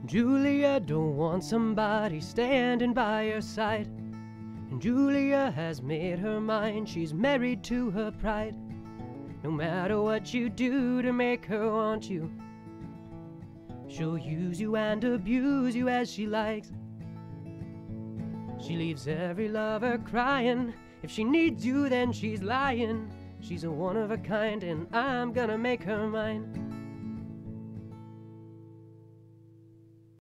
Julia don't want somebody standing by her side. And Julia has made her mind, she's married to her pride. No matter what you do to make her want you, she'll use you and abuse you as she likes. She leaves every lover crying. If she needs you, then she's lying. She's a one of a kind, and I'm gonna make her mine.